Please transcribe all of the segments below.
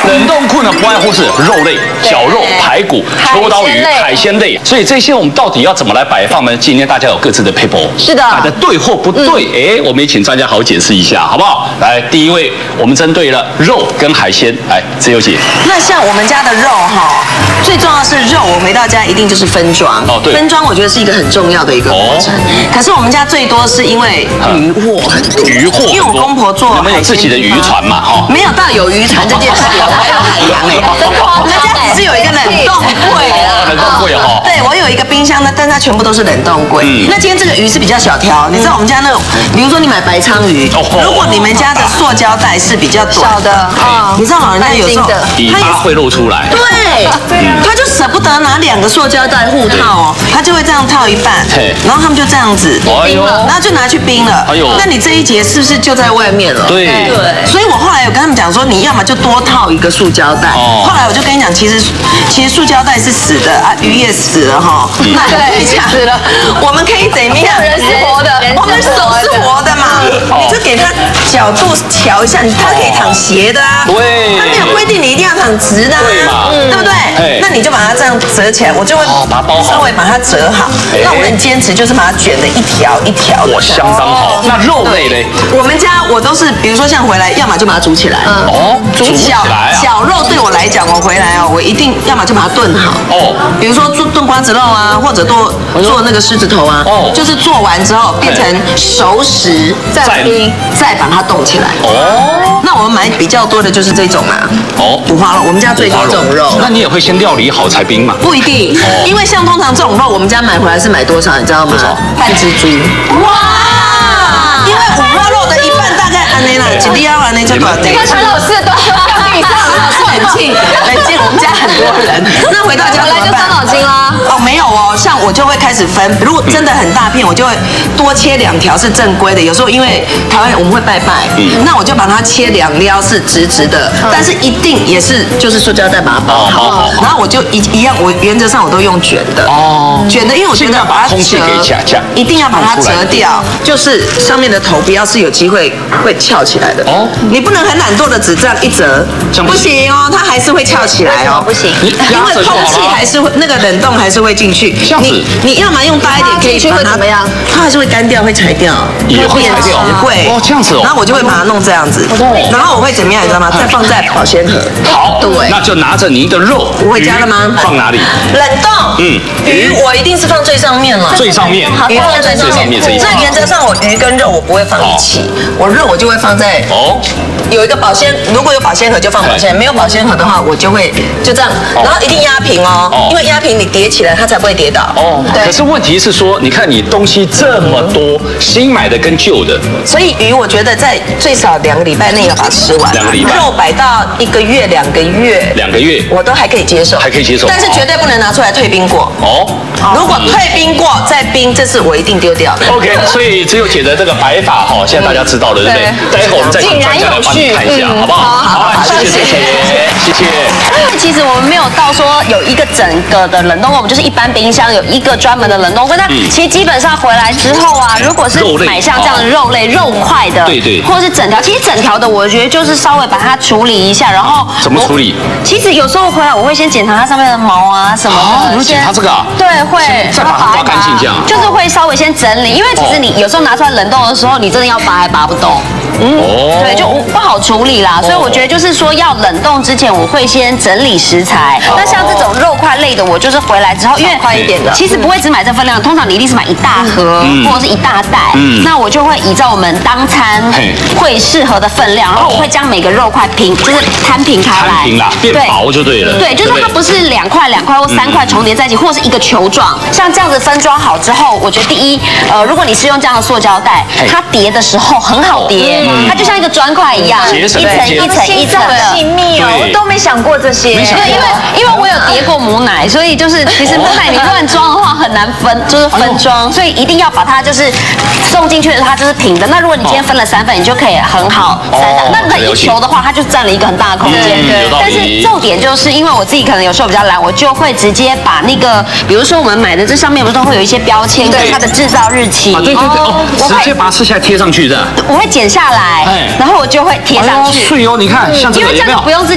冷冻库呢，不外乎是肉类、绞肉、排骨、秋刀鱼、海鲜类。所以这些我们到底要怎么来摆放呢？今天大家有各自的 paper， 是的， 摆的对或不对，我们也请专家好解释一下，好不好？来，第一位，我们针对了肉跟海鲜，来，自由姐。 那像我们家的肉哈，最重要是肉，我回到家一定就是分装。 哦，对， 分装我觉得是一个很重要的一个过程。可是我们家最多是因为渔获很多，因为我公婆做你们有自己的渔船嘛？哈， 没有到有渔船这件事，我还有海洋我们家只是有一个冷冻柜啦， 冷冻柜哈。 对，我有一个冰箱呢，但它全部都是冷冻柜。那今天这个鱼是比较小条，你知道我们家那种，比如说你买白鲳鱼，如果你们家的塑胶袋是比较短的，你知道老人家有时候它会露出来， 对，他就舍不得拿2个塑胶袋互套哦，他就会这样套一半，然后他们就这样子冰了，然后就拿去冰了。那你这一节是不是就在外面了？ 对， 所以我后来有跟他们讲说，你要么就多套一个塑胶袋。后来我就跟你讲，其实塑胶袋是死的啊，鱼也死了哈。对，死了。我们可以怎么样？ 人是活的， 我们手是活的嘛，你就给它角度调一下，它可以躺斜的啊。 对， 它没有规定你一定要躺直的啊，对不对？那你就把它这样折起来，我就会稍微把它折好。那我很坚持，就是把它卷的一条一条的。 哇，相当好。那肉类嘞？ 我们家我都是，比如说像回来，要么就把它煮起来。煮起来。绞肉对我来讲，我回来我一定要么就把它炖好。比如说炖瓜子肉啊，或者做那个狮子头啊。就是做完之后变成熟食，再冰，再把它冻起来。那我们买比较多的就是这种啊。五花肉，我们家最多这种肉。 那你也会先料理好才冰吗？ 不一定，因为像通常这种肉，我们家买回来是买多少，你知道吗？半只猪。哇！因为五花肉的一半大概安内啦，几粒要安内就多少？ 你看陈老师的多以上， 冷静，我们家很多人。那回到家回来就伤脑筋啦。 没有哦，像我就会开始分，如果真的很大片，我就会多切2条是正规的。有时候因为台湾我们会拜拜，那我就把它切2撩是直直的，但是一定也是就是塑胶袋把它包好，然后我就一样，我原则上我都用卷的。卷的，因为我觉得把它折，一定要把它折掉，就是上面的头不要是有机会会翘起来的。你不能很懒惰的只这样一折，不行哦，它还是会翘起来哦， 不行， 因为空气还是会那个冷冻还是会进去。你要么用大一点可以把它怎么样？它还是会干掉，会柴掉， 也会柴掉， 会这样子哦。 然后我就会把它弄这样子，然后我会怎么样，你知道吗？再放在保鲜盒。 好，对，那就拿着您的肉， 我会加了吗？ 放哪里？ 冷冻。鱼我一定是放最上面了。 最上面， 鱼放最上面。那原则上我鱼跟肉我不会放一起，我肉我就会放在有一个保鲜，如果有保鲜盒就放保鲜，没有保鲜盒的话我就会就这样，然后一定压平因为压平你叠起来它才不会跌倒。 可是问题是说，你看你东西这么多，新买的跟旧的， 所以鱼我觉得在最少2个礼拜内要把它吃完。2个礼拜。肉摆到1个月、2个月。2个月。我都还可以接受。但是绝对不能拿出来退冰过。如果退冰过再冰，这是我一定丢掉的。 OK， 所以只有姐的这个摆法现在大家知道了，对不对？待会我们再请专家来帮你看一下，好不好？好，谢谢。 因为其实我们没有到说有一个整个的冷冻柜，我们就是一般冰箱有一个专门的冷冻柜。但其实基本上回来之后啊，如果是买像这样的肉类、肉块的， 对， 或者是整条，其实整条的，我觉得就是稍微把它处理一下，然后怎么处理？ 其实有时候回来我会先检查它上面的毛啊什么的。 你会检查这个啊？ 对，会， 再把它刮干净这样。 就是会稍微先整理，因为其实你有时候拿出来冷冻的时候，你真的要拔还拔不动。对，就不好处理啦。所以我觉得就是说，要冷冻之前，我会先整理食材。那像这种肉块类的，我就是回来之后，因为快一点的， 其实不会只买这份量，通常你一定是买一大盒或者是一大袋。那我就会依照我们当餐会适合的分量，然后我会将每个肉块就是摊平开来， 变薄就对了。 对，就是它不是2块或3块重叠在一起，或是一个球状。像这样子分装好之后，我觉得第一，如果你是用这样的塑胶袋，它叠的时候很好叠，它就像一个砖块一样，一层的， 细密哦，我都没想过这些。 对，因为我有叠过母奶，所以就是其实母奶你乱装的话很难分，就是分装，所以一定要把它就是送进去的时候它就是平的。那如果你今天分了3份，你就可以很好塞到。那一球的话，它就占了一个很大的空间。但是重点就是因为我自己可能有时候比较懒，我就会直接把那个，比如说我们买的这上面不是都会有一些标签跟它的制造日期， 对，直接把它撕下来贴上去的。 我会剪下来，然后我就会贴上去。 是哦，你看像这个， 因为这样不用自己写，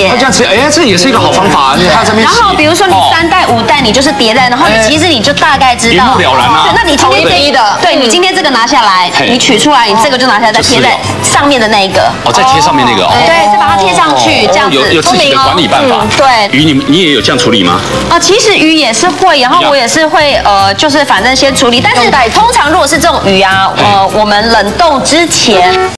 页。 这样子，哎，这也是一个好方法。你看这边。 然后比如说你3袋5袋，你就是叠在，然后你其实你就大概知道。 一目了然啊。 对，那你今天这一的，对你今天这个拿下来，你取出来，你这个就拿下来，再贴在上面的那一个。 哦，再贴上面那个。 对，再把它贴上去，这样子。 有自己的管理办法。 对。 鱼，你也有这样处理吗？ 其实鱼也是会，然后我也是会，就是反正先处理，但是通常如果是这种鱼啊，我们冷冻之前。